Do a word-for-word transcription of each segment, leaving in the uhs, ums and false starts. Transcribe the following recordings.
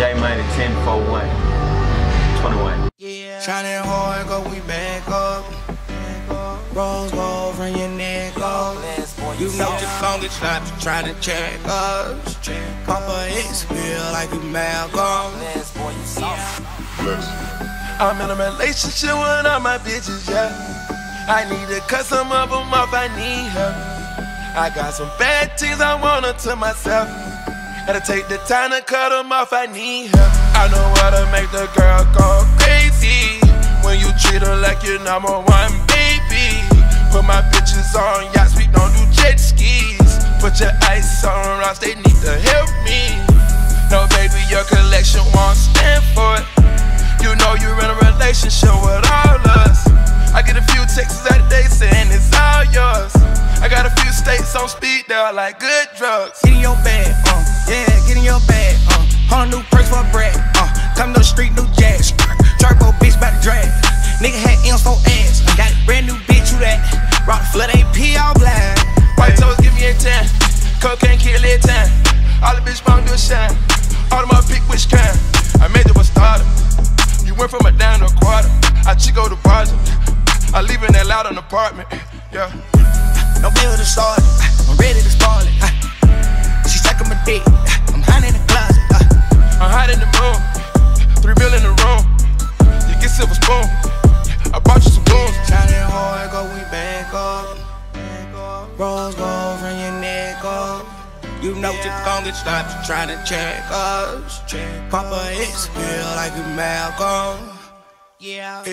J Money ten four one twenty-one. Yeah. Shining hard, go we back up. Rose gold from your neck up. You know just long as not to try to check us. Papa X feel like you Malcolm. I'm in a relationship with all my bitches, yeah. I need to cut some of them off, I need her. I got some bad things I want her to myself. Gotta take the time to cut them off, I need her. I know how to make the girl go crazy when you treat her like your number one baby. Put my bitches on yachts, we don't do jet skis. Put your ice on rocks, they need to help me. No baby, your collection won't stand for it. You know you're in a relationship with all us. I get a few texts out of day saying it's all yours. I got a few states on speed dial like good drugs. Get in your bag, uh, yeah, get in your bag, uh. Hundred new perks for a bread, uh. Come to the street, new jazz. Turbo bitch by the drag. Nigga had M's for ass. Got a brand new bitch, who that? Rock the flood A P all black. White toes give me a ten. Cocaine kill every time. All the bitch bone do a shine. All of my pick which kind. I made it a starter. You went from a down to a quarter. I Chico the project. I live in that loud an apartment. Yeah. No bill to start it. I'm ready to spoil it. She sucking my dick. I'm hiding in the closet. I'm hiding in the moon. Three bill in the room. You get silver spoon. I bought you some booze. Shining hard, go we back up. Rose gold from your neck up. You know just gon' get stopped trying to check us. Papa X feel like you Malcolm. Yeah.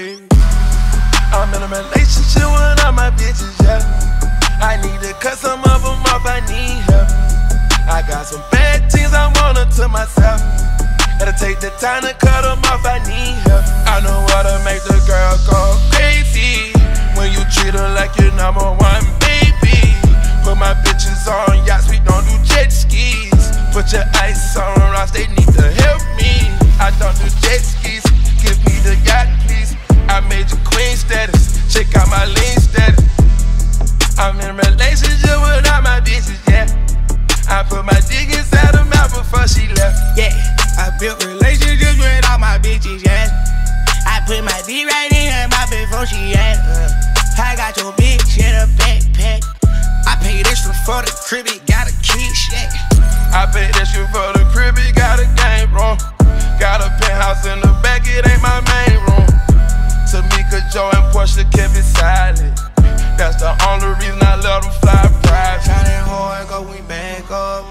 I'm in a relationship with all my bitches, yeah. I need to cut some of them off, I need her. I got some bad things I want her to myself. Gotta take the time to cut them off, I need her. I know how to make the girl go crazy when you treat her like your number one baby. Put my bitches on yachts, we don't do jet skis. Put your ice on rocks, they need to help me. I don't do jet skis, give me the yacht please. I made you queen status, check out my lean status. I'm in a relationship with all my bitches, yeah. I put my dick inside her mouth before she left. Yeah, I built relationships with all my bitches, yeah. I put my dick right in her mouth before she left. uh, I got your bitch in a backpack. I paid extra for the crib, it got a key, yeah. I paid extra for the crib, it got a game room. Got a penthouse in the back, it ain't my main room. Tamika, Joe, and Portia kept it silent. That's the only reason I let them fly private. Shining hard, go we back up.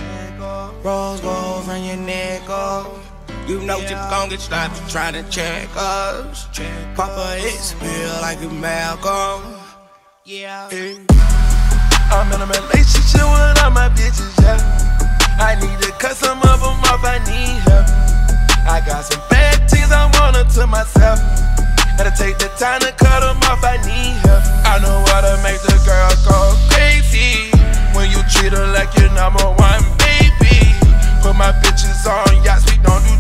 Rose gold from your neck up. You know yeah. Just gon' get stopped trying to check us. Papa X feel like you Malcolm. Yeah. I'm in a relationship with all my bitches, yeah. I need to cut some of them off, I need her. I got some bad things I want her to myself. Gotta take the time to cut them off, I need her. I know how to make the girl go crazy when you treat her like your number one baby. Put my bitches on yachts, we don't do